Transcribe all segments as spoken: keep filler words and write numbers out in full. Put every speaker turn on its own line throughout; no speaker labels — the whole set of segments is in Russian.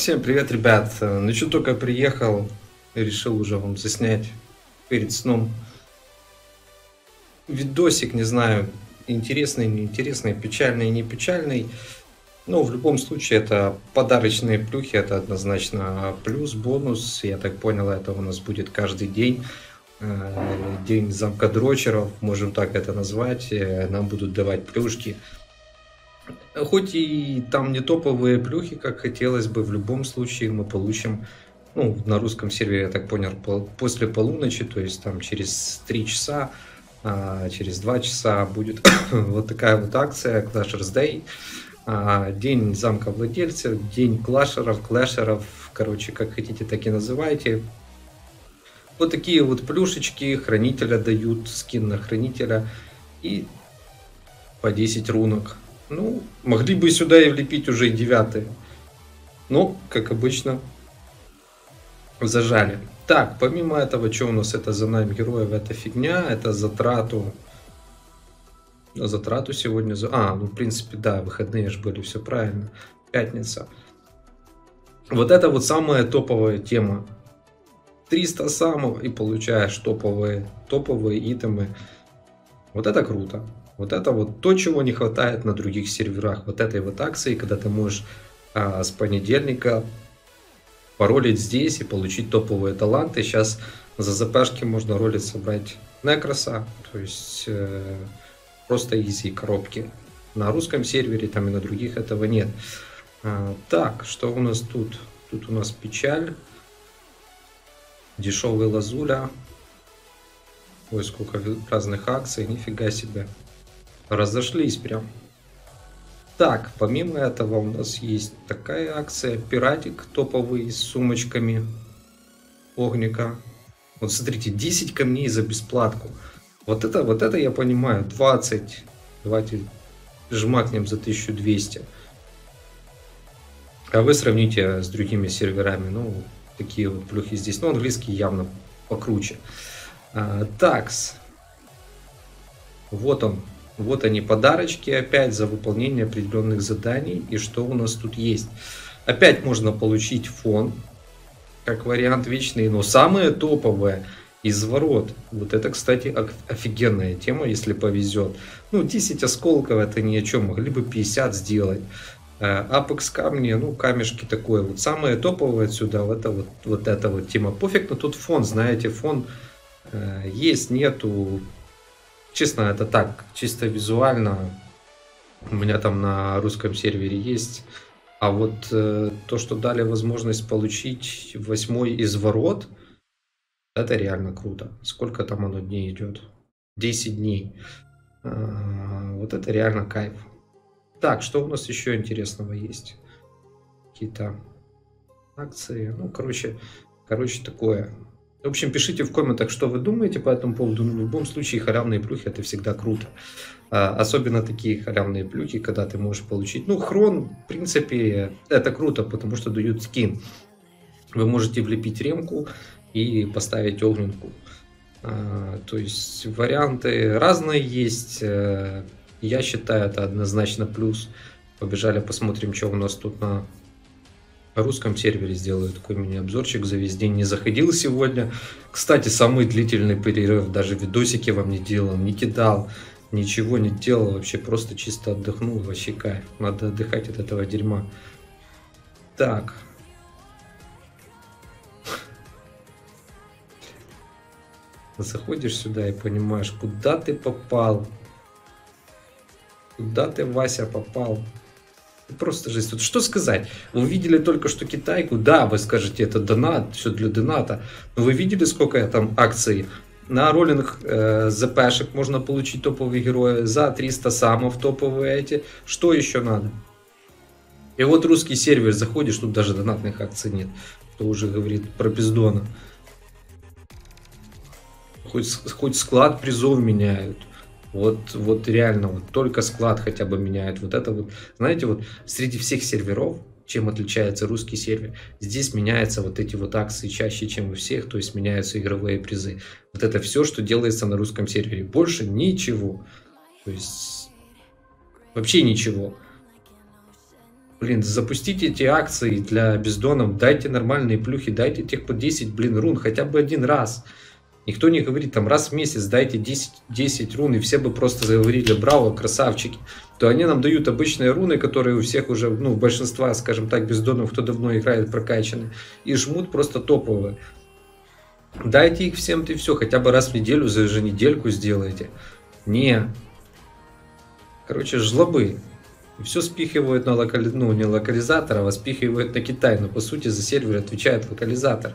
Всем привет, ребят! Ну что, только приехал, решил уже вам заснять перед сном видосик, не знаю, интересный, неинтересный, печальный, не печальный. Но в любом случае это подарочные плюхи, это однозначно плюс, бонус. Я так понял, это у нас будет каждый день. э, День замкодрочеров, можем так это назвать. Э, Нам будут давать плюшки. Хоть и там не топовые плюхи, как хотелось бы, в любом случае мы получим, ну, на русском сервере, я так понял, пол- после полуночи, то есть там через три часа, а, через два часа будет вот такая вот акция Clashers Day. А, День замка владельцев, день клашеров, клэшеров, короче, как хотите, так и называйте. Вот такие вот плюшечки, хранителя дают, скин на хранителя и по десять рунок. Ну, могли бы сюда и влепить уже и девятые. Но, как обычно, зажали. Так, помимо этого, что у нас это за найм героев? Это фигня, это затрату. Затрату сегодня... за- А, ну, в принципе, да, выходные же были, все правильно. Пятница. Вот это вот самая топовая тема. триста самов и получаешь топовые, топовые итемы. Вот это круто. Вот это вот то, чего не хватает на других серверах. Вот этой вот акции, когда ты можешь а, с понедельника поролить здесь и получить топовые таланты. Сейчас за ЗПшки можно ролить, собрать Некроса. То есть э, просто изи коробки. На русском сервере там и на других этого нет. А, так, что у нас тут? Тут у нас печаль. Дешевый лазуля. Ой, сколько разных акций. Нифига себе. Разошлись прям. Так, помимо этого у нас есть такая акция. Пиратик топовый с сумочками огника. Вот смотрите, десять камней за бесплатку. Вот это, вот это я понимаю. двадцать. Давайте жмакнем за тысячу двести. А вы сравните с другими серверами. Ну, такие вот плюхи здесь. Ну, английский явно покруче. А, такс. Вот он. Вот они, подарочки опять за выполнение определенных заданий. И что у нас тут есть? Опять можно получить фон, как вариант вечный, но самое топовое изворот. Вот это, кстати, офигенная тема, если повезет. Ну, десять осколков это ни о чем, могли бы пятьдесят сделать. Апекс камни, ну, камешки такое. Вот самое топовое отсюда, вот это вот, вот эта вот тема. Пофиг на тут фон, знаете, фон э, есть, нету. Честно, это так, чисто визуально. У меня там на русском сервере есть. А вот э, то, что дали возможность получить восьмой изворот, это реально круто. Сколько там оно дней идет? десять дней. А, вот это реально кайф. Так, что у нас еще интересного есть? Какие-то акции. Ну, короче, короче, такое. В общем, пишите в комментах, что вы думаете по этому поводу. Ну, в любом случае, халявные плюхи это всегда круто. А, особенно такие халявные плюхи, когда ты можешь получить. Ну, хрон, в принципе, это круто, потому что дают скин. Вы можете влепить ремку и поставить огненку. А, то есть варианты разные есть. Я считаю, это однозначно плюс. Побежали, посмотрим, что у нас тут на русском сервере. Сделаю такой мини-обзорчик. За весь день не заходил сегодня. Кстати, самый длительный перерыв. Даже видосики вам не делал, не кидал. Ничего не делал. Вообще просто чисто отдохнул. Вообще кайф. Надо отдыхать от этого дерьма. Так. Заходишь сюда и понимаешь, куда ты попал. Куда ты, Вася, попал? Просто жесть. Вот что сказать? Вы видели только что китайку? Да, вы скажете, это донат, все для доната. Но вы видели, сколько там акций? На роллинг э, ЗПшек можно получить топовые герои. За триста самов топовые эти. Что еще надо? И вот русский сервер заходишь, тут даже донатных акций нет. Что уже говорит про пиздона. Хоть, хоть склад призов меняют. Вот, вот реально, вот только склад хотя бы меняют. Вот это вот, знаете, вот среди всех серверов, чем отличается русский сервер, здесь меняются вот эти вот акции чаще, чем у всех, то есть меняются игровые призы. Вот это все, что делается на русском сервере. Больше ничего. То есть вообще ничего. Блин, запустите эти акции для бездонов, дайте нормальные плюхи, дайте тех по десять, блин, рун хотя бы один раз. Никто не говорит, там, раз в месяц дайте десять, десять рун, и все бы просто говорили, браво, красавчики. То они нам дают обычные руны, которые у всех уже, ну, большинства, скажем так, бездонов, кто давно играет, прокачаны, и жмут просто топовые. Дайте их всем, и все, хотя бы раз в неделю, за еженедельку сделайте. Не. Короче, жлобы. Все спихивают на локали... ну, не локализатор, а спихивают на Китай. Но по сути за сервер отвечает локализатор.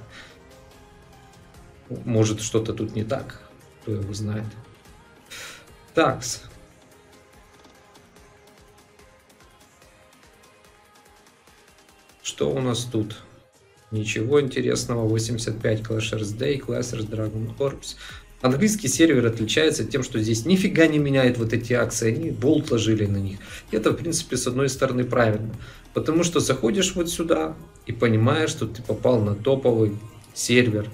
Может, что-то тут не так, кто его знает. Такс. Что у нас тут? Ничего интересного. восемьдесят пять Clashers Day, Clashers Dragon Corps. Английский сервер отличается тем, что здесь нифига не меняет вот эти акции. Они болт ложили на них. И это, в принципе, с одной стороны правильно. Потому что заходишь вот сюда и понимаешь, что ты попал на топовый сервер.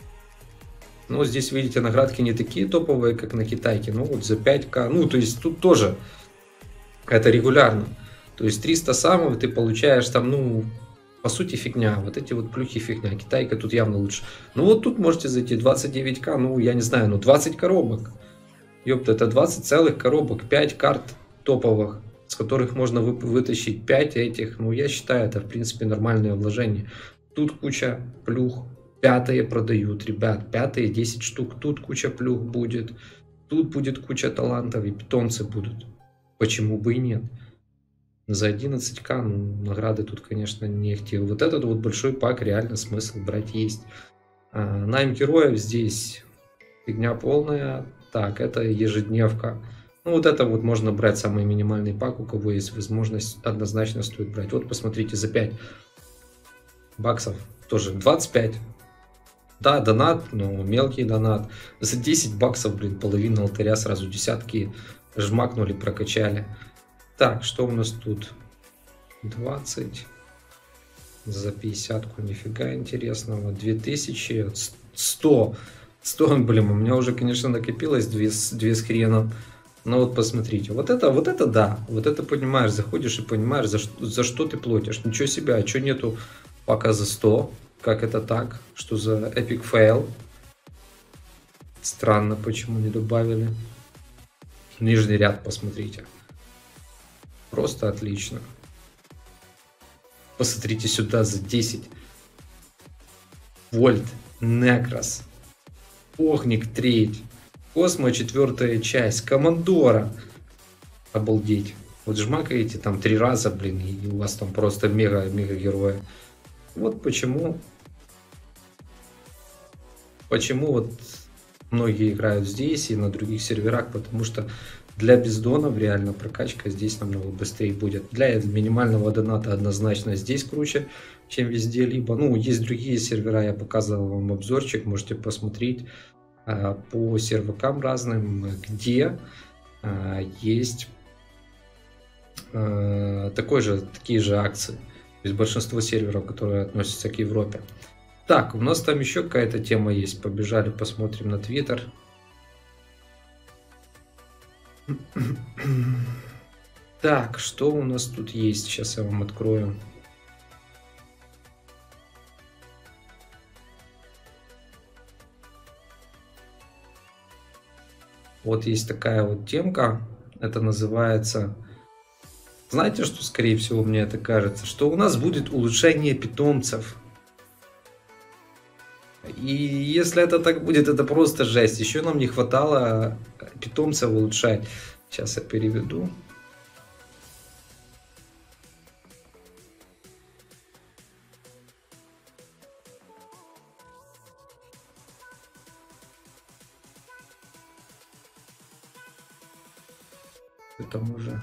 Но здесь, видите, наградки не такие топовые, как на китайке. Ну вот за пять ка. Ну, то есть тут тоже это регулярно. То есть триста самов ты получаешь там, ну, по сути фигня. Вот эти вот плюхи фигня. Китайка тут явно лучше. Ну вот тут можете зайти двадцать девять ка. Ну, я не знаю, ну двадцать коробок. Ёпта, это двадцать целых коробок. пять карт топовых, с которых можно вы, вытащить пять этих. Ну, я считаю, это, в принципе, нормальное вложение. Тут куча плюх. Пятые продают, ребят, пятые десять штук, тут куча плюх будет, тут будет куча талантов и питомцы будут. Почему бы и нет? За одиннадцать ка, ну, награды тут, конечно, не ахти. Вот этот вот большой пак реально смысл брать есть. А, найм героев здесь фигня полная. Так, это ежедневка. Ну, вот это вот можно брать самый минимальный пак, у кого есть возможность, однозначно стоит брать. Вот, посмотрите, за пять баксов тоже двадцать пять. Да, донат, но мелкий донат. За десять баксов, блин, половина алтаря сразу десятки жмакнули, прокачали. Так, что у нас тут? двадцать. За пятьдесятку, нифига интересного. две тысячи, сто. сто эмблем. У меня уже, конечно, накопилось две, две с хреном. Но вот посмотрите. Вот это, вот это да. Вот это понимаешь. Заходишь и понимаешь, за, за что ты платишь. Ничего себе, а что нету пока за сто? Как это так? Что за эпик фейл? Странно, почему не добавили. Нижний ряд посмотрите. Просто отлично. Посмотрите сюда за десять. Вольт, Некрос, Огник треть, Космо четвертая часть, Командора. Обалдеть. Вот жмакаете там три раза, блин, и у вас там просто мега-мега герои. Вот почему, почему вот многие играют здесь и на других серверах, потому что для бездонов реально прокачка здесь намного быстрее будет. Для минимального доната однозначно здесь круче, чем везде. Либо, ну, есть другие сервера, я показывал вам обзорчик, можете посмотреть а, по сервакам разным, где а, есть а, такой же, такие же акции. То есть большинство серверов, которые относятся к Европе. Так, у нас там еще какая-то тема есть. Побежали, посмотрим на Твиттер. Так, что у нас тут есть? Сейчас я вам открою. Вот есть такая вот темка. Это называется... Знаете, что, скорее всего, мне это кажется? Что у нас будет улучшение питомцев. И если это так будет, это просто жесть. Еще нам не хватало питомцев улучшать. Сейчас я переведу. Это уже...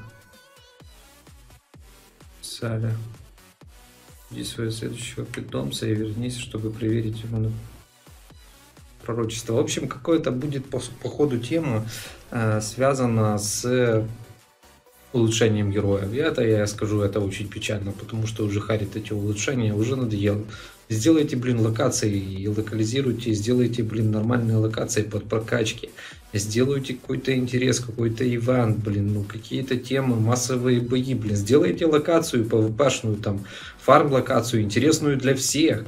Саля. Иди своего следующего питомца и вернись, чтобы проверить его на пророчество. В общем, какое-то будет по, по ходу тема э, связана с улучшением героев. И это, я скажу, это очень печально, потому что уже харит эти улучшения, уже надоело. Сделайте, блин, локации и локализируйте, сделайте, блин, нормальные локации под прокачки. Сделайте какой-то интерес, какой-то ивент, блин, ну какие-то темы, массовые бои, блин. Сделайте локацию пвпшную, там, фарм-локацию, интересную для всех.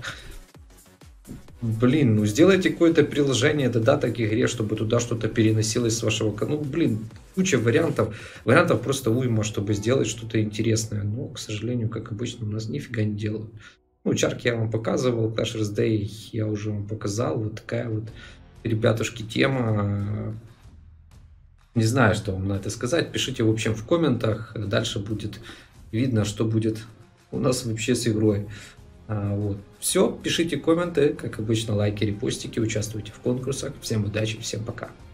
Блин, ну сделайте какое-то приложение, додаток к игре, чтобы туда что-то переносилось с вашего канала. Ну, блин, куча вариантов. Вариантов просто уйма, чтобы сделать что-то интересное. Но, к сожалению, как обычно, у нас нифига не делают. Ну, чарки я вам показывал, Clash Royale я уже вам показал. Вот такая вот, ребятушки, тема. Не знаю, что вам на это сказать. Пишите, в общем, в комментах. Дальше будет видно, что будет у нас вообще с игрой. А, вот. Все, пишите комменты, как обычно, лайки, репостики, участвуйте в конкурсах. Всем удачи, всем пока.